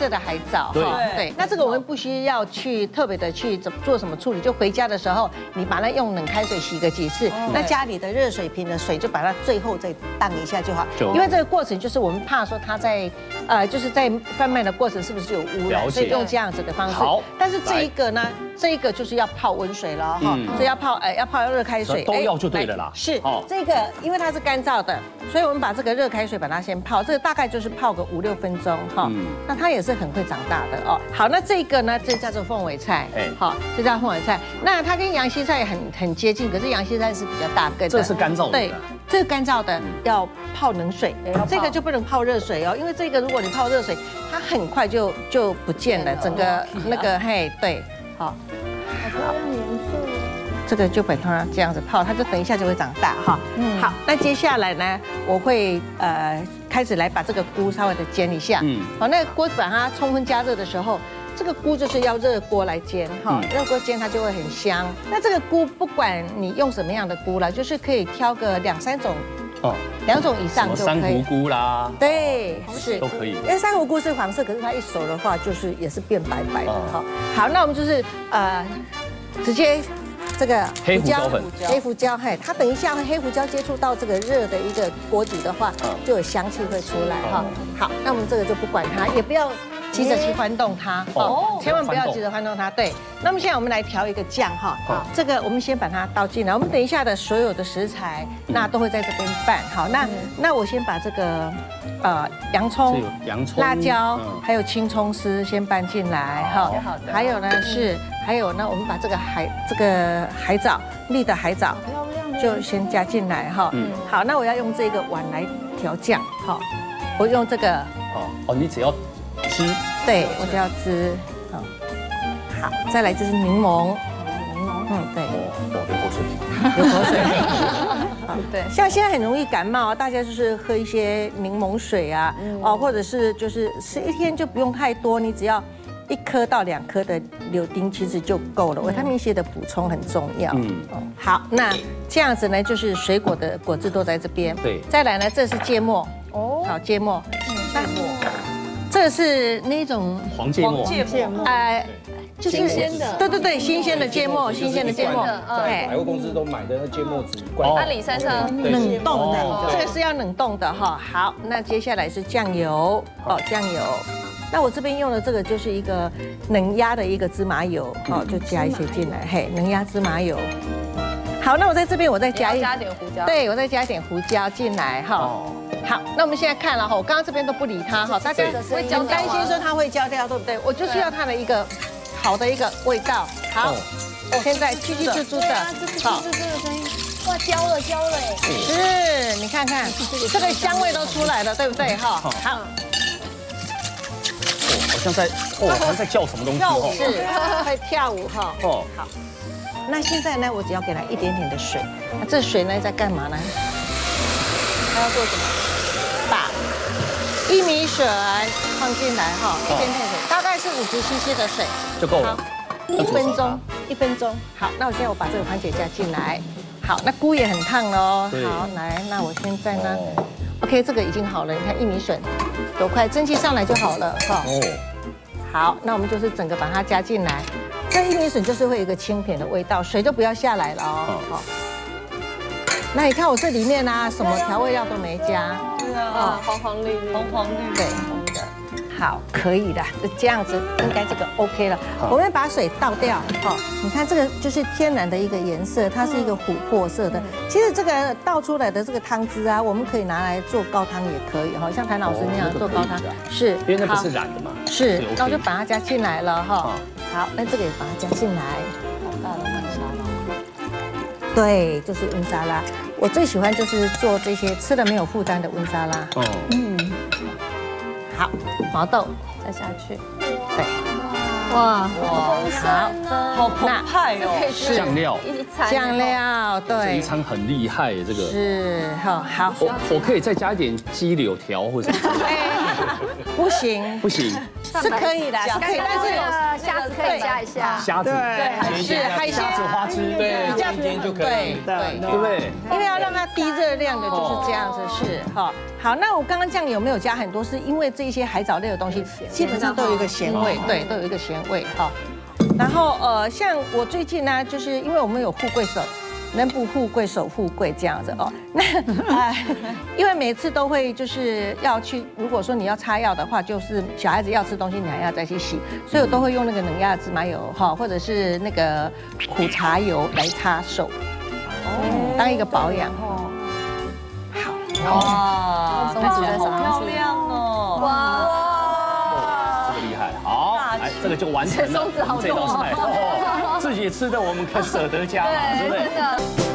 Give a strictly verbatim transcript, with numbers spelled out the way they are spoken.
色的海藻哈。对，那这个我们不需要去特别的去怎么做什么处理，就回家的时候，你把它用冷开水洗个几次，那家里的热水瓶的水就把它最后再荡一下就好。因为这个过程就是我们怕说它在呃就是在贩卖的过程是不是有污染，所以用这样子的方式。好，但是这一个呢，这一个就是要泡温水了哈，所以要泡呃要泡热开水， 都要就对了啦。 是，这个因为它是干燥的，所以我们把这个热开水把它先泡，这个大概就是泡个五六分钟哈。那它也是很会长大的哦。好，那这个呢，这叫做凤尾菜，哎，好，这叫凤尾菜。那它跟洋荠菜很很接近，可是洋荠菜是比较大根的。 这是干燥的。 对，这个干燥的要泡冷水，这个就不能泡热水哦，因为这个如果你泡热水，它很快就就不见了，整个那个嘿，对，好，好。这个就本它这样子泡，它就等一下就会长大哈。嗯，好，那接下来呢，我会呃开始来把这个菇稍微的煎一下。嗯，好，那锅把它充分加热的时候，这个菇就是要热锅来煎哈，热锅煎它就会很香。那这个菇不管你用什么样的菇啦，就是可以挑个两三种。哦，两种以上就可以。 珊瑚菇啦， 对，是都可以。 因为珊瑚菇是黄色，可是它一熟的话，就是也是变白白的哈。好，那我们就是呃直接。这个黑胡椒粉， 黑胡椒，嘿，它等一下黑胡椒接触到这个热的一个锅底的话，就有香气会出来哈。好，那我们这个就不管它，也不要急着去翻动它哦，千万不要急着翻动它。对，那么现在我们来调一个酱哈，这个我们先把它倒进来，我们等一下的所有的食材那都会在这边拌。好，那那我先把这个呃洋葱、 洋葱、 辣椒还有青葱丝先拌进来哈，还有呢是。还有呢，我们把这个海这个海藻粒的海藻就先加进来哈。嗯，好，那我要用这个碗来调酱哈。我用这个哦哦，你只要汁， 对我只要汁。好，好，再来就是柠檬，柠檬，嗯，对。 哦，流口水， 流口水。好，对，像现在很容易感冒，大家就是喝一些柠檬水啊，哦，或者是就是吃一天就不用太多，你只要。一颗到两颗的柳丁其实就够了，维他命 C 的补充很重要。嗯，好，那这样子呢，就是水果的果汁都在这边。对，再来呢，这是芥末。哦，好，芥末。芥末。这是那种黄芥末。 芥末。 哎， 就是新鲜的。 对对对，新鲜的芥末，新鲜的芥末。 在百货公司都买的那芥末籽。 阿里山上冷冻的，这个是要冷冻的哈。好，那接下来是酱油。哦，酱油。那我这边用的这个就是一个冷压的一个芝麻油，哦，就加一些进来，嘿，冷压芝麻油。好，那我在这边我再加一加点胡椒， 对我再加一点胡椒进来，哈。好，那我们现在看了哈，我刚刚这边都不理它哈，大家会担心说它会焦掉，对不对？我就是要它的一个好的一个味道。好，现在叽叽吱吱的， 好，这个声音，哇，焦了焦了哎， 是，你看看这个香味都出来了，对不对？哈，好。 好像在哦，好像在叫什么东西哦， 是会跳舞哈。哦，好。那现在呢，我只要给它一点点的水。那这水呢在干嘛呢？它要做什么？把薏米水放进来哈，一点点水，大概是五十 C C 的水就够了。 一分钟，一分钟。好，那我现在我把这个番茄加进来。好，那菇也很烫喽。好，来，那我现在呢 ，OK， 这个已经好了。你看薏米笋多快，蒸汽上来就好了哈。哦。好，那我们就是整个把它加进来。这薏米笋就是会有一个清甜的味道，水就不要下来了哦。好。那你看我这里面呢，什么调味料都没加。 对啊，黄黄绿绿，黄黄绿对。好，可以的，这样子应该这个 OK 了。我们把水倒掉，好，你看这个就是天然的一个颜色，它是一个琥珀色的。其实这个倒出来的这个汤汁啊，我们可以拿来做高汤也可以，哈，像谭老师那样做高汤，是， 因为那不是染的嘛。 是，那我就把它加进来了，哈。好，那这个也把它加进来。 好大的温沙拉。 对，就是温沙拉。我最喜欢就是做这些吃了没有负担的温沙拉。哦。嗯。好，毛豆再下去，对，哇哇，好， 好澎湃哦， 酱料， 酱料，对， 这一餐很厉害耶，这个是，好，好， 我我可以再加一点鸡柳条或者什么， 不行， 不行， 是可以的，是可以，但是有呃虾子可以加一下。 虾子， 对，是海鲜虾子花枝， 对，这样煎就可以， 对对不对？ 因为要让它低热量的就是这样子，是哈。好，那我刚刚酱有没有加很多？是因为这些海藻类的东西基本上都有一个咸味，对，都有一个咸味哈。然后呃，像我最近呢，就是因为我们有富贵手。能不富贵守富贵这样子哦，那呃，因为每次都会就是要去，如果说你要擦药的话，就是小孩子要吃东西，你还要再去洗，所以我都会用那个冷压芝麻油哈，或者是那个苦茶油来擦手，哦，当一个保养哦。好， 哇，看起来好漂亮哦！ 哇，这个厉害，好，来，这个就完成了这道菜哦，自己吃的我们可舍得加嘛，对不对？